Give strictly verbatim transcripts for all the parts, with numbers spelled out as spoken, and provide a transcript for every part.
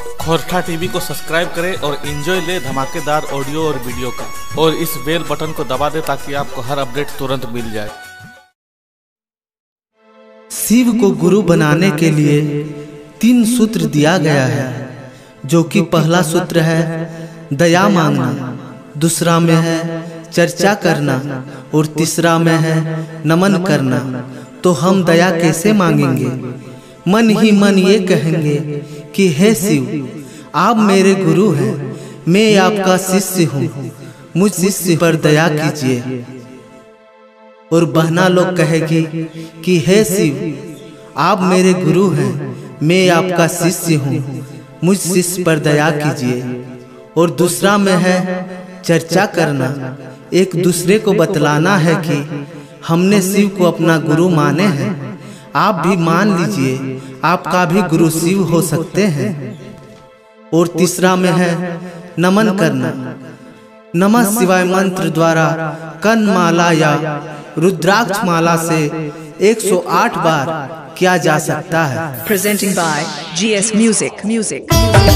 Khortha TV को subscribe करें और एंजॉय ले धमाकेदार ऑडियो और वीडियो का, और इस बेल बटन को दबा दें ताकि आपको हर अपडेट तुरंत मिल जाए। शिव को गुरु बनाने के लिए तीन सूत्र दिया गया है, जो कि पहला सूत्र है दया मांगना, दूसरा में है चर्चा करना और तीसरा में है नमन करना। तो हम दया कैसे मांगेंगे? मन ही मन ये कहेंगे कि हे शिव, आप मेरे गुरु हैं, मैं आपका शिष्य हूँ, मुझ शिष्य पर दया कीजिए। और बहना लोग कहेगी कि हे शिव, आप मेरे गुरु हैं, मैं आपका शिष्य हूँ, मुझ शिष्य पर दया कीजिए। और दूसरा में है चर्चा करना, एक दूसरे को बतलाना है कि हमने शिव को अपना गुरु माने हैं, आप भी मान लीजिए, आपका भी गुरु शिव हो सकते हैं। और तीसरा में है नमन करना, नमः शिवाय मंत्र द्वारा कन माला या रुद्राक्ष माला से एक सौ आठ बार किया जा सकता है। Presenting by G S Music. Music.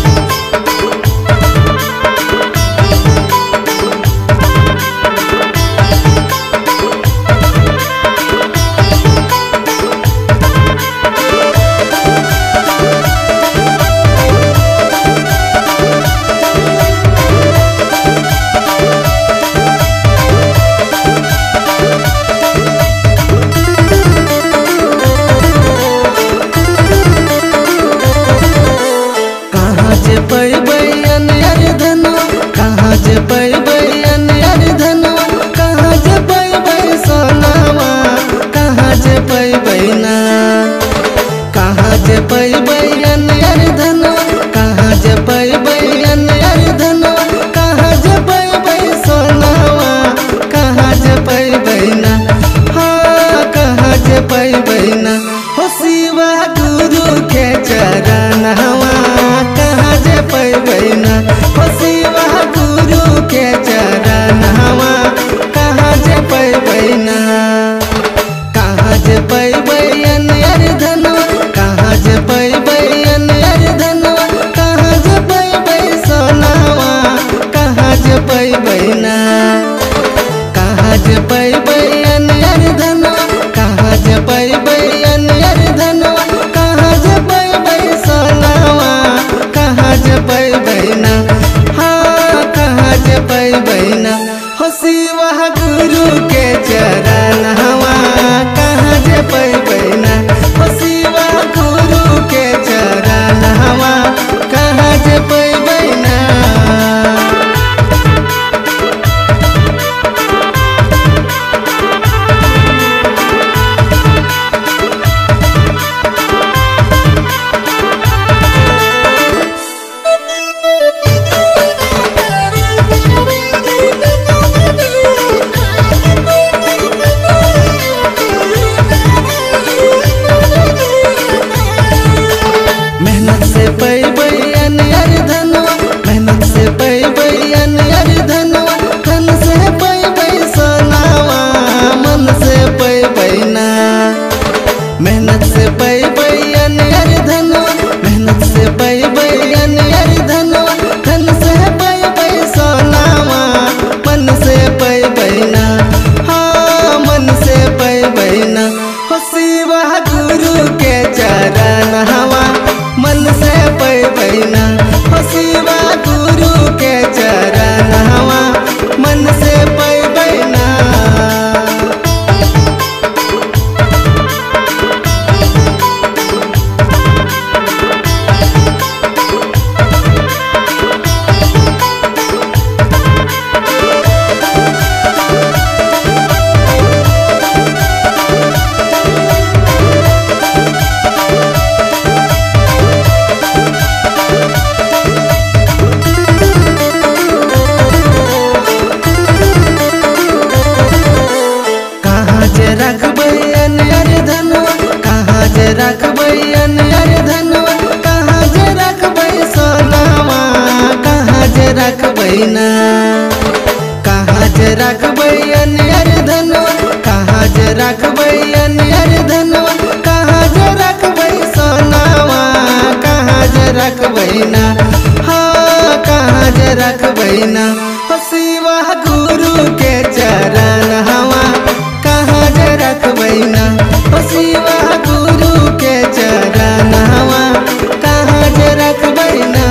कहाँ जे रखबै अनियर धनवा, कहाँ जे रखबै अनियर धनवा, कहाँ जे रखबै सोनावा, कहाँ जे जे रखबैना, हाँ कहाँ जे रखबैना, हो शिवा गुरु के चरण हवा कहाँ जे रखबैना, हो शिवा गुरु के चरण हवा कहाँ जे रखबैना।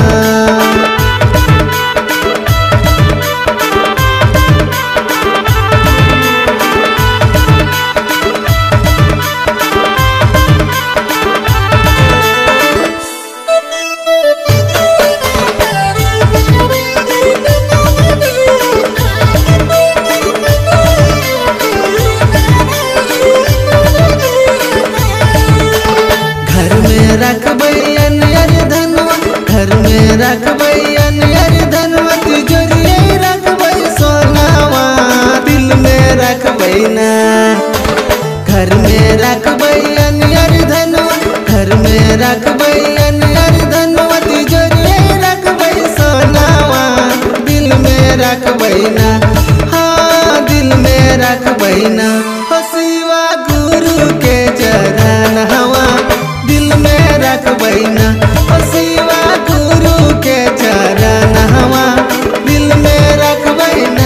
रखबैन अरे धनवा घर में रखबैन अरे धनवा, तिजोरिए रखबै सोनावा दिल में रखबैना, घर में रखबैन अरे धनवा घर में रखबैन अरे धनवा, तिजोरिए रखबै सोनावा दिल में रखबैना, हाँ दिल में रखबैना, हो शिवा गुरु के चरण हवा दिल में रखबैना, हो शिवा गुरु के चरण हवा दिल में रखबैना।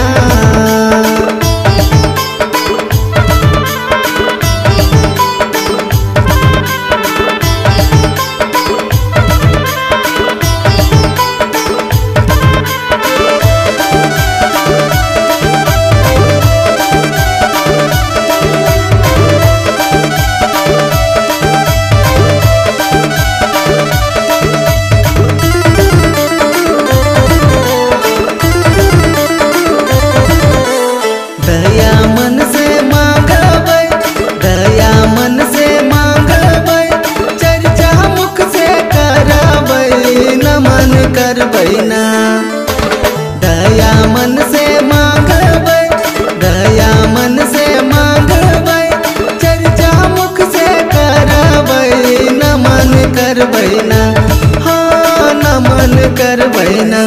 दया मन से मांगबै, दया मन से मांगबै, चर्चा मुख से करबै नमन करबैना, दया मन से मांगबै, दया मन से मांगबै, चर्चा मुख से करबै नमन करबैना, हाँ नमन करबैना,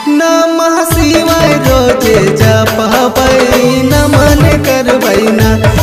नमः शिवाय रोजे जपबै नमन करबैना,